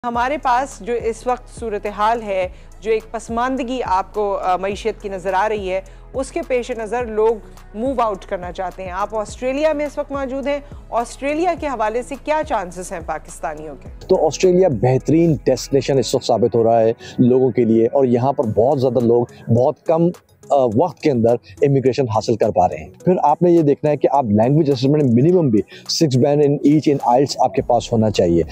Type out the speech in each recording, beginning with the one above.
हमारे पास जो इस वक्त सूरत हाल है, जो एक पसमानदगी आपको मईशत की नज़र आ रही है, उसके पेश नज़र लोग मूव आउट करना चाहते हैं। आप ऑस्ट्रेलिया में इस वक्त मौजूद हैं। ऑस्ट्रेलिया के हवाले से क्या चांसेस हैं पाकिस्तानियों के? तो ऑस्ट्रेलिया बेहतरीन डेस्टिनेशन इस वक्त साबित हो रहा है लोगों के लिए, और यहाँ पर बहुत ज़्यादा लोग बहुत कम वक्त के अंदर इमिग्रेशन हासिल कर पा रहे हैं। फिर आपने ये देखना है कि आप लैंग्वेज असेसमेंट मिनिमम भी 6 बैंड इन ईच इन आइल्स आपके पास होना चाहिए।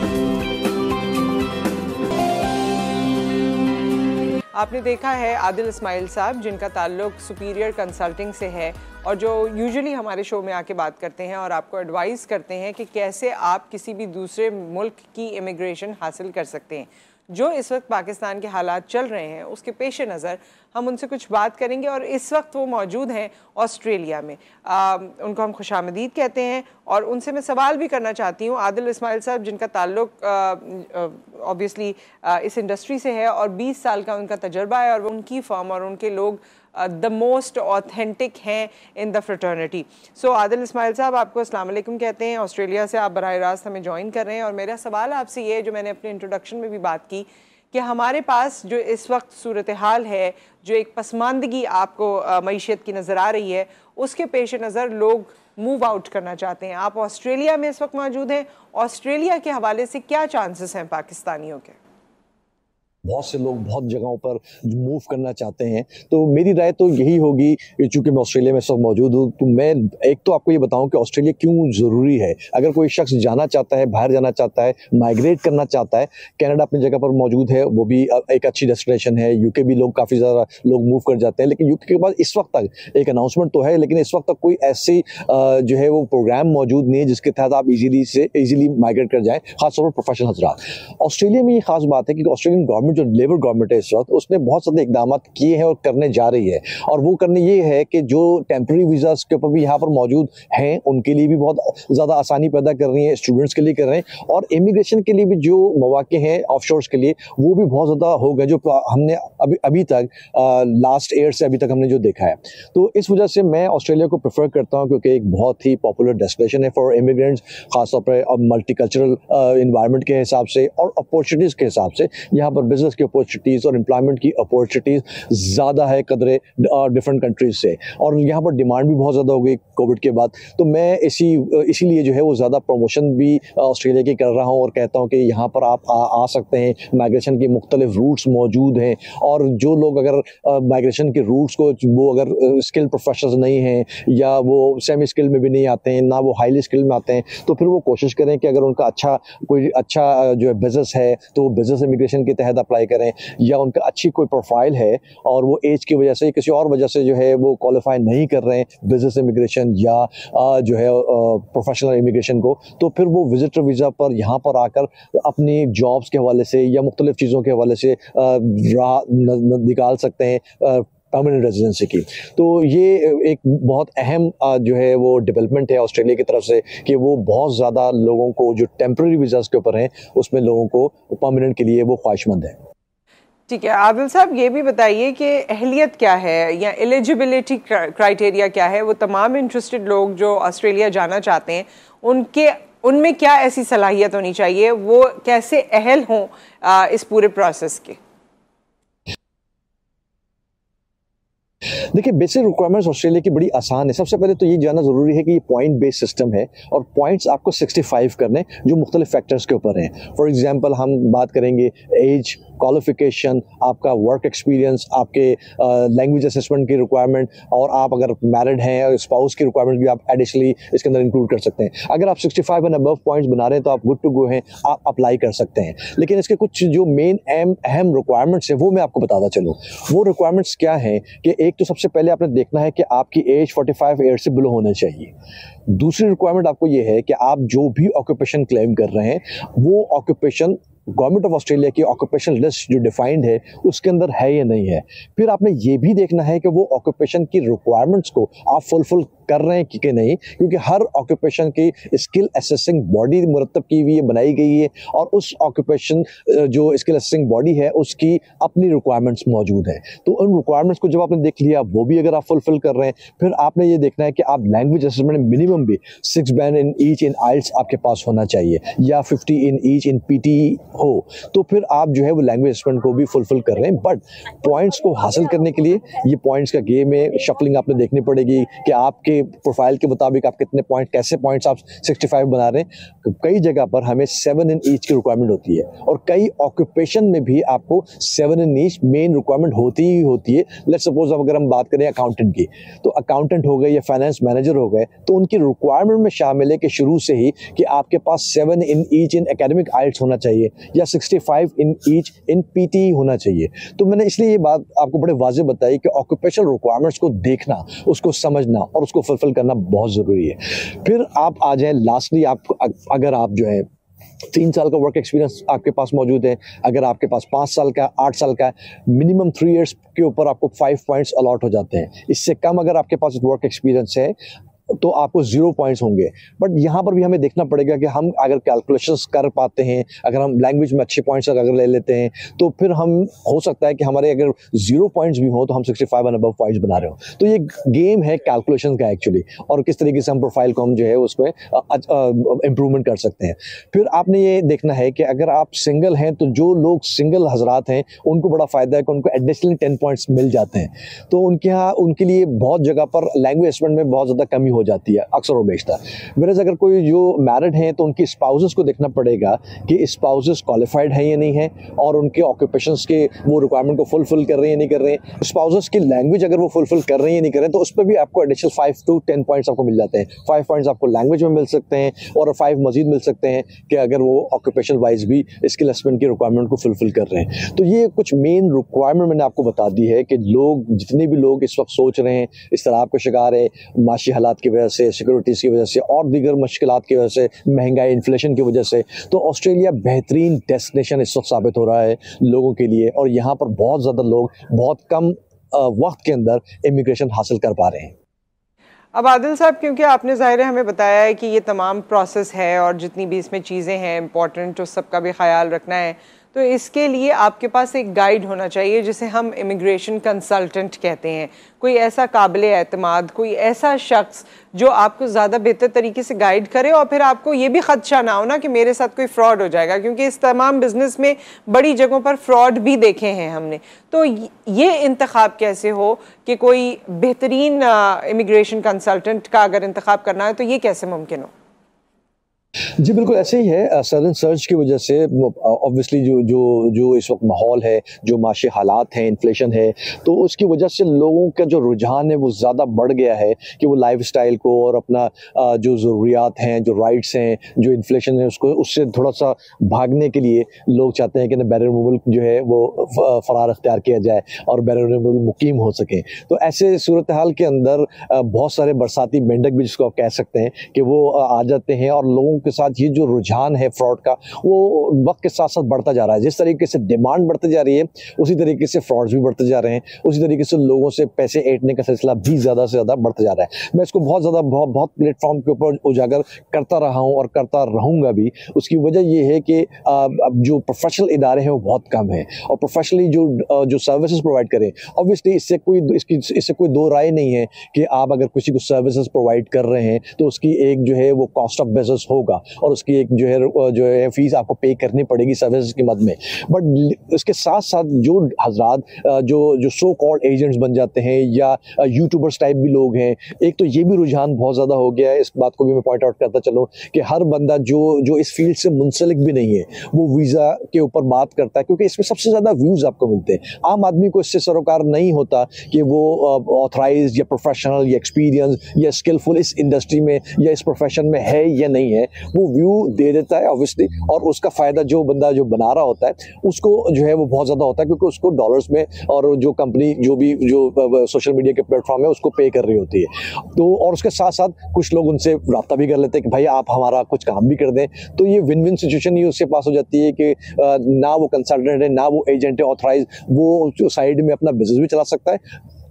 आपने देखा है आदिल इस्माइल साहब, जिनका ताल्लुक सुपीरियर कंसल्टिंग से है और जो यूजुअली हमारे शो में आके बात करते हैं और आपको एडवाइस करते हैं कि कैसे आप किसी भी दूसरे मुल्क की इमिग्रेशन हासिल कर सकते हैं। जो इस वक्त पाकिस्तान के हालात चल रहे हैं उसके पेश नज़र हम उनसे कुछ बात करेंगे और इस वक्त वो मौजूद हैं ऑस्ट्रेलिया में। उनको हम खुशामदीद कहते हैं और उनसे मैं सवाल भी करना चाहती हूँ। आदिल इस्माइल साहब, जिनका ताल्लुक ऑब्वियसली इस इंडस्ट्री से है और 20 साल का उनका तजर्बा है और उनकी फर्म और उनके लोग द मोस्ट ऑथेंटिक हैं in the fraternity. So Adil Ismail साहब, आपको अस्सलाम वालेकुम कहते हैं। ऑस्ट्रेलिया से आप बराह रास्त हमें ज्वाइन कर रहे हैं और मेरा सवाल आपसे ये है, जो मैंने अपने इंट्रोडक्शन में भी बात की, कि हमारे पास जो इस वक्त सूरत हाल है, जो एक पसमानदगी आपको मईशत की नज़र आ रही है, उसके पेश नज़र लोग मूव आउट करना चाहते हैं। आप ऑस्ट्रेलिया में इस वक्त मौजूद हैं। ऑस्ट्रेलिया के हवाले से क्या चांसेस हैं पाकिस्तानियों के? बहुत से लोग बहुत जगहों पर मूव करना चाहते हैं, तो मेरी राय तो यही होगी, चूंकि मैं ऑस्ट्रेलिया में सब मौजूद हूँ, तो मैं एक तो आपको ये बताऊं कि ऑस्ट्रेलिया क्यों ज़रूरी है। अगर कोई शख्स जाना चाहता है, बाहर जाना चाहता है, माइग्रेट करना चाहता है, कनाडा अपनी जगह पर मौजूद है, वो भी एक अच्छी डेस्टिनेशन है। यूके भी लोग काफ़ी ज़्यादा लोग मूव कर जाते हैं, लेकिन यूके के पास इस वक्त तक एक अनाउंसमेंट तो है, लेकिन इस वक्त तक कोई ऐसी जो है वो प्रोग्राम मौजूद नहीं है जिसके तहत आप ईजिली माइग्रेट कर जाएँ, खासतौर पर प्रोफेशनल हजरात। ऑस्ट्रेलिया में ये खास बात है कि ऑस्ट्रेलियन गवर्नमेंट, जो लेबर गवर्नमेंट है इस वक्त, उसने बहुत सारे इकदाम किए हैं और करने जा रही है। और वो करने ये है कि जो टेम्पररी वीज़ास के ऊपर भी यहाँ पर मौजूद हैं, उनके लिए भी बहुत ज़्यादा आसानी पैदा कर रही है, स्टूडेंट्स के लिए कर रहे हैं, और इमिग्रेशन के लिए भी जो मौके हैं ऑफशोर्स के लिए, वो भी बहुत ज़्यादा हो गए, जो हमने अभी तक लास्ट ईयर से अभी तक हमने जो देखा है। तो इस वजह से मैं ऑस्ट्रेलिया को प्रेफर करता हूँ, क्योंकि एक बहुत ही पॉपुलर डेस्टिनेशन है फॉर इमिग्रेंट्स, खासतौर पर मल्टीकल्चरल इन्वायरमेंट के हिसाब से और अपॉर्चुनिटीज़ के हिसाब से। यहाँ पर बिजनेस की अपॉर्चुनिटीज़ और एम्प्लॉयमेंट की अपॉर्चुनिटीज़ ज़्यादा है कदरे डिफरेंट कंट्रीज से, और यहाँ पर डिमांड भी बहुत ज़्यादा हो गई कोविड के बाद। तो मैं इसीलिए जो है वो ज़्यादा प्रमोशन भी ऑस्ट्रेलिया की कर रहा हूँ और कहता हूँ कि यहाँ पर आप आ सकते हैं। माइग्रेशन के मुख्तलिफ रूट्स मौजूद हैं, और जो लोग अगर माइग्रेशन के रूट्स को, वो अगर स्किल प्रोफेशनल्स नहीं हैं या वो सेमी स्किल में भी नहीं आते हैं, ना वो हाईली स्किल में आते हैं, तो फिर वो कोशिश करें कि अगर उनका कोई अच्छा जो है बिज़नेस है, तो वो बिज़नेस इमिग्रेशन के तहत अप्लाई करें, या उनका अच्छी कोई प्रोफाइल है और वो एज की वजह से, किसी और वजह से जो है वो क्वालिफाई नहीं कर रहे हैं बिजनेस इमिग्रेशन या जो है प्रोफेशनल इमिग्रेशन को, तो फिर वो विजिटर वीज़ा पर यहाँ पर आकर अपनी जॉब्स के हवाले से या मुख्तलिफ चीज़ों के हवाले से राह निकाल सकते हैं परमानेंट रेजिडेंसी की। तो ये एक बहुत अहम जो है वो डेवलपमेंट है ऑस्ट्रेलिया की तरफ से, कि वो बहुत ज़्यादा लोगों को जो टेम्पररी वीज़ास के ऊपर हैं, उसमें लोगों को परमानेंट के लिए वो ख्वाहिशमंद है। ठीक है आदिल साहब, ये भी बताइए कि अहलियत क्या है या एलिजिबिलिटी क्राइटेरिया क्या है? वो तमाम इंटरेस्टेड लोग जो ऑस्ट्रेलिया जाना चाहते हैं, उनमें क्या ऐसी सलाहियत होनी चाहिए, वो कैसे अहल हों इस पूरे प्रोसेस के? देखिए, बेसिक रिक्वायरमेंट्स ऑस्ट्रेलिया की बड़ी आसान है। सबसे पहले तो ये जानना ज़रूरी है कि ये पॉइंट बेस्ड सिस्टम है, और पॉइंट्स आपको 65 करने, जो मुख्तलिफ फैक्टर्स के ऊपर हैं। फॉर एग्जांपल हम बात करेंगे एज, क्वालिफिकेशन, आपका वर्क एक्सपीरियंस, आपके लैंग्वेज असेसमेंट की रिक्वायरमेंट, और आप अगर मैरिड हैं और स्पाउस की रिक्वायरमेंट भी आप एडिशनली इसके अंदर इंक्लूड कर सकते हैं। अगर आप 65 एंड अबव पॉइंट्स बना रहे हैं तो आप गुड टू गो हैं, आप अप्लाई कर सकते हैं। लेकिन इसके कुछ जो मेन अहम रिक्वायरमेंट्स हैं वो मैं आपको बताता चलूँ। वो रिक्वायरमेंट्स क्या हैं कि एक तो सबसे पहले आपने देखना है कि आपकी एज 45 ईयर से बिलो होना चाहिए। दूसरी रिक्वायरमेंट आपको ये है कि आप जो भी ऑक्यूपेशन क्लेम कर रहे हैं, वो ऑक्यूपेशन गवर्नमेंट ऑफ ऑस्ट्रेलिया की ऑक्यूपेशन लिस्ट जो डिफाइंड है उसके अंदर है या नहीं है। फिर आपने ये भी देखना है कि वो ऑक्यूपेशन की रिक्वायरमेंट्स को आप फुलफिल कर रहे हैं कि नहीं, क्योंकि हर ऑक्यूपेशन की स्किल असेसिंग बॉडी मुरतब की हुई है, बनाई गई है, और उस ऑक्यूपेशन जो स्किल असेसिंग बॉडी है उसकी अपनी रिक्वायरमेंट्स मौजूद हैं। तो उन रिक्वायरमेंट्स को जब आपने देख लिया, वो भी अगर आप फुलफिल कर रहे हैं, फिर आपने ये देखना है कि आप लैंग्वेज असेसमेंट मिनिमम भी 6 बैंड इन ईच इन आइल्स आपके पास होना चाहिए, या 50 इन ईच इन पीटी हो, तो फिर आप जो है वो लैंग्वेज असेसमेंट को भी फुलफिल कर रहे हैं। बट पॉइंट्स को हासिल करने के लिए ये पॉइंट्स का गेम है, शफलिंग आपने देखनी पड़ेगी कि आपके प्रोफाइल के मुताबिक आप कितने पॉइंट, कैसे पॉइंट्स आप 65 बना रहे हैं। कई जगह पर हमें 7 इन ईच की रिक्वायरमेंट होती है, और कई ऑक्यूपेशन में भी आपको 7 इन ईच मेन रिक्वायरमेंट होती ही होती है। लेट्स सपोज अगर हम बात करें अकाउंटेंट की, तो अकाउंटेंट हो गए या फाइनेंस मैनेजर हो गए, तो उनकी रिक्वायरमेंट में शामिल है कि शुरू से ही कि आपके पास 7 इन ईच इन एकेडमिक आइल्स होना चाहिए, या 65 इन ईच इन पीटी होना चाहिए। तो मैंने इसलिए ये बात आपको बड़े वाज़ेह बताई कि ऑक्यूपेशनल रिक्वायरमेंट्स को देखना, उसको समझना और उसको फुलफिल करना बहुत ज़रूरी है। फिर आप आ जाएं लास्टली, आप अगर आप जो है 3 साल का वर्क एक्सपीरियंस आपके पास मौजूद है, अगर आपके पास 5 साल का, 8 साल का, मिनिमम 3 इयर्स के ऊपर आपको 5 पॉइंट्स अलॉट हो जाते हैं। इससे कम अगर आपके पास वर्क एक्सपीरियंस है तो आपको 0 पॉइंट्स होंगे। बट यहाँ पर भी हमें देखना पड़ेगा कि हम अगर कैलकुलेशंस कर पाते हैं, अगर हम लैंग्वेज में अच्छे पॉइंट्स अगर ले लेते हैं, तो फिर हम हो सकता है कि हमारे अगर 0 पॉइंट्स भी हो तो हम 65 एंड अबव पॉइंट्स बना रहे हो। तो ये गेम है कैलकुलेशन का एक्चुअली, और किस तरीके से हम प्रोफाइल को हम जो है उसमें इम्प्रूवमेंट कर सकते हैं। फिर आपने ये देखना है कि अगर आप सिंगल हैं, तो जो लोग सिंगल हजरात हैं उनको बड़ा फ़ायदा है कि उनको एडिशनली 10 पॉइंट्स मिल जाते हैं। तो उनके यहाँ उनके लिए बहुत जगह पर लैंग्वेज असेसमेंट में बहुत ज़्यादा कमी हो जाती है अक्सर और बेशतर। वेरएज़ अगर कोई जो मैरिड हैं तो उनकी स्पाउसेस को देखना पड़ेगा कि स्पाउसेस क्वालिफाइड हैं या नहीं है, और उनके ऑक्यूपेशंस के वो रिक्वायरमेंट को फुलफिल कर रहे हैं या नहीं कर रहे हैं। स्पाउसेस की लैंग्वेज अगर वो फुलफिल कर रहे हैं या नहीं कर रहे हैं, तो उस पर भी आपको एडिशनल 5 to 10 पॉइंट्स आपको मिल जाते हैं। 5 पॉइंट्स आपको लैंग्वेज में मिल सकते हैं, और 5 मजीद मिल सकते हैं कि अगर वो ऑक्यूपेशन वाइज भी स्किल असेसमेंट की रिक्वायरमेंट को फुलफिल कर रहे हैं। तो ये कुछ मेन रिक्वायरमेंट मैंने आपको बता दी है कि लोग, जितने भी लोग इस वक्त सोच रहे हैं, इस तरह आपको शिकार है माशी हालात की वजह से, सिक्योरिटीज़ की वजह से और दीगर मुश्किलात की वजह से, महंगाई, इन्फ्लेशन की वजह से, तो ऑस्ट्रेलिया बेहतरीन डेस्टिनेशन इस वक्त साबित हो रहा है लोगों के लिए, और यहाँ पर बहुत ज़्यादा लोग बहुत कम वक्त के अंदर इमिग्रेशन हासिल कर पा रहे हैं। अब आदिल साहब, क्योंकि आपने ज़ाहिर है हमें बताया है कि ये तमाम प्रोसेस है और जितनी भी इसमें चीज़ें हैं इम्पॉर्टेंट, उस सब का भी ख्याल रखना है, तो इसके लिए आपके पास एक गाइड होना चाहिए जिसे हम इमिग्रेशन कंसल्टेंट कहते हैं। कोई ऐसा काबिल एतमाद, कोई ऐसा शख्स जो आपको ज़्यादा बेहतर तरीके से गाइड करे, और फिर आपको ये भी खदशा ना हो ना कि मेरे साथ कोई फ्रॉड हो जाएगा, क्योंकि इस तमाम बिजनेस में बड़ी जगहों पर फ्रॉड भी देखे हैं हमने। तो ये इंतखाब कैसे हो कि कोई बेहतरीन इमिग्रेशन कंसल्टेंट का अगर इंतखाब करना है तो ये कैसे मुमकिन हो? जी बिल्कुल ऐसे ही है। सडन सर्च की वजह से ऑब्वियसली जो इस वक्त माहौल है, जो माशी हालात हैं, इन्फ्लेशन है, तो उसकी वजह से लोगों का जो रुझान है वो ज़्यादा बढ़ गया है कि वो लाइफस्टाइल को और अपना जो ज़रूरियात हैं, जो राइट्स हैं, जो इन्फ्लेशन है, उसको उससे थोड़ा सा भागने के लिए लोग चाहते हैं कि ना बैरियर रिमूवल जो है वो फ़रार अख्तियार किया जाए और बैरियर रिमूवल मुकीम हो सके। तो ऐसे सूरत हाल के अंदर बहुत सारे बरसाती मेंढक भी, जिसको आप कह सकते हैं, कि वो आ जाते हैं, और लोगों के साथ ये जो रुझान है फ्रॉड का वो वक्त के साथ साथ बढ़ता जा रहा है। जिस तरीके से डिमांड बढ़ती जा रही है उसी तरीके से फ्रॉड्स भी बढ़ते जा रहे हैं, उसी तरीके से लोगों से पैसे ऐंठने का सिलसिला भी ज़्यादा से ज़्यादा बढ़ता जा रहा है। मैं इसको बहुत प्लेटफॉर्म के ऊपर उजागर करता रहा हूँ और करता रहूँगा भी। उसकी वजह ये है कि अब जो प्रोफेशनल इदारे हैं वो बहुत कम हैं, और प्रोफेशनली जो सर्विसेज प्रोवाइड करें, ऑब्वियसली इससे कोई दो राय नहीं है कि आप अगर किसी को सर्विसेज प्रोवाइड कर रहे हैं तो उसकी एक जो है वो कॉस्ट ऑफ बिजनेस होगा, और उसकी एक जो है फीस आपको पे करनी पड़ेगी सर्विसेज की मद में। बट इसके साथ साथ जो हजरात जो सो कॉल्ड एजेंट्स बन जाते हैं या यूट्यूबर्स टाइप भी लोग हैं, एक तो ये भी रुझान बहुत ज़्यादा हो गया है। इस बात को भी मैं पॉइंट आउट करता चलूँ कि हर बंदा जो इस फील्ड से मुंसलिक भी नहीं है वो वीज़ा के ऊपर बात करता है, क्योंकि इसमें सबसे ज़्यादा व्यूज़ आपको मिलते हैं। आम आदमी को इससे सरोकार नहीं होता कि वो ऑथराइज या प्रोफेशनल या एक्सपीरियंस या स्किलफुल इस इंडस्ट्री में या इस प्रोफेशन में है या नहीं है। वो व्यू दे देता है ऑब्वियसली, और उसका फ़ायदा जो बंदा जो बना रहा होता है उसको जो है वो बहुत ज़्यादा होता है, क्योंकि उसको डॉलर्स में, और जो कंपनी जो सोशल मीडिया के प्लेटफॉर्म है उसको पे कर रही होती है। तो और उसके साथ साथ कुछ लोग उनसे रब्ता भी कर लेते हैं कि भाई आप हमारा कुछ काम भी कर दें। तो ये विन विन सिचुएशन ही उसके पास हो जाती है कि ना वो कंसल्टेंट है, ना वो एजेंट है ऑथराइज, वो साइड में अपना बिजनेस भी चला सकता है,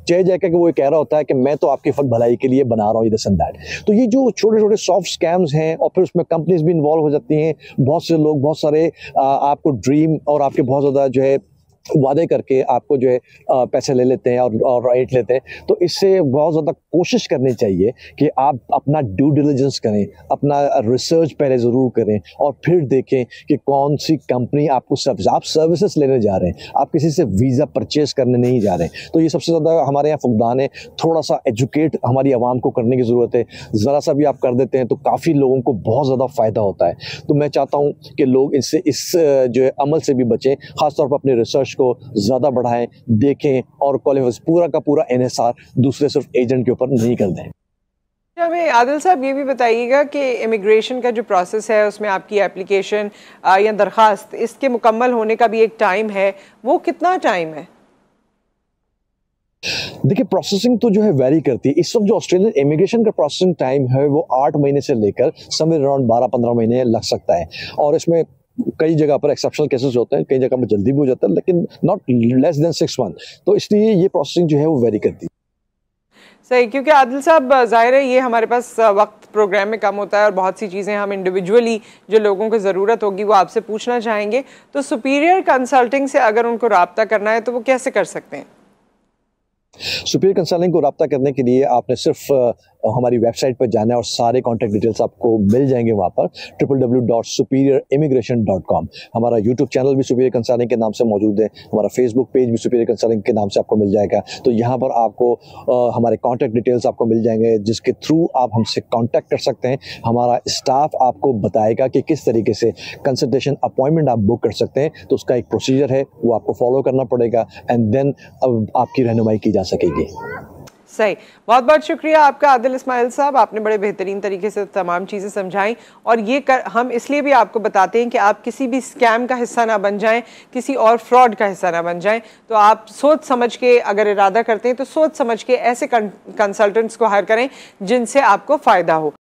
जय जय के वो कह रहा होता है कि मैं तो आपकी फट भलाई के लिए बना रहा हूँ दिस एंड दैट। तो ये जो छोटे छोटे सॉफ्ट स्कैम्स हैं और फिर उसमें कंपनीज भी इन्वॉल्व हो जाती हैं, बहुत से लोग बहुत सारे आपको ड्रीम और आपके बहुत ज़्यादा जो है वादे करके आपको जो है पैसे ले लेते हैं और राइट लेते हैं। तो इससे बहुत ज़्यादा कोशिश करनी चाहिए कि आप अपना ड्यू डिलिजेंस करें, अपना रिसर्च पहले ज़रूर करें और फिर देखें कि कौन सी कंपनी आपको आप सर्विसेज लेने जा रहे हैं, आप किसी से वीज़ा परचेज करने नहीं जा रहे हैं। तो ये सबसे ज़्यादा हमारे यहाँ फुकदान है, थोड़ा सा एजुकेट हमारी आवाम को करने की ज़रूरत है। ज़रा सा भी आप कर देते हैं तो काफ़ी लोगों को बहुत ज़्यादा फ़ायदा होता है। तो मैं चाहता हूँ कि लोग इस जो है अमल से भी बचें, ख़ासतौर पर अपने रिसर्च को ज़्यादा बढ़ाएं, देखें और पूरा का पूरा एनएसआर दूसरे सिर्फ एजेंट के ऊपर नहीं कर दें। हमें आदिल साहब ये भी बताइएगा कि इमिग्रेशन का जो प्रोसेस है उसमें आपकी एप्लीकेशन या दरख्वास्त इसके मुकम्मल होने का भी एक टाइम है, वो कितना टाइम है? देखिए प्रोसेसिंग तो जो है वेरी करती है। इस वक्त जो ऑस्ट्रेलियन इमिग्रेशन का प्रोसेसिंग टाइम है वो 8 महीने से लेकर समवेयर अराउंड 12-15 महीने लग सकता है। और इसमें कई जगह पर एक्सेप्शनल केसेस होते हैं, कई जगह पर जल्दी भी हो जाता है, लेकिन नॉट लेस देन 6 मंथ। तो इसलिए ये प्रोसेसिंग जो है वो वेरी करती है। सही, क्योंकि आदिल साहब ज़ाहिर है ये हमारे पास वक्त प्रोग्राम में कम होता है और बहुत सी चीज़ें हम इंडिविजुअली जो लोगों को ज़रूरत होगी वो आपसे पूछना चाहेंगे। तो सुपीरियर कंसल्टिंग से अगर उनको रब्ता करना है तो वो कैसे कर सकते हैं? सुपीरियर कंसल्टिंग को रब्ता करने के लिए आपने सिर्फ हमारी वेबसाइट पर जाना है और सारे कॉन्टैक्ट डिटेल्स आपको मिल जाएंगे वहाँ पर www.superiorimmigration.com। हमारा यूट्यूब चैनल भी सुपीरियर कंसल्टिंग के नाम से मौजूद है, हमारा फेसबुक पेज भी सुपीरियर कंसल्टिंग के नाम से आपको मिल जाएगा। तो यहाँ पर आपको हमारे कॉन्टैक्ट डिटेल्स आपको मिल जाएंगे जिसके थ्रू आप हमसे कॉन्टैक्ट कर सकते हैं। हमारा स्टाफ आपको बताएगा कि किस तरीके से कंसल्टेशन अपॉइंटमेंट आप बुक कर सकते हैं। तो उसका एक प्रोसीजर है, वो आपको फॉलो करना पड़ेगा एंड देन आपकी रहनुमाई की जा सकेगी। सही, बहुत बहुत शुक्रिया आपका आदिल इस्माइल साहब, आपने बड़े बेहतरीन तरीके से तमाम चीज़ें समझाई। और ये हम इसलिए भी आपको बताते हैं कि आप किसी भी स्कैम का हिस्सा ना बन जाएं, किसी और फ्रॉड का हिस्सा ना बन जाएं। तो आप सोच समझ के अगर इरादा करते हैं तो सोच समझ के ऐसे कंसल्टेंट्स को हायर करें जिनसे आपको फ़ायदा हो।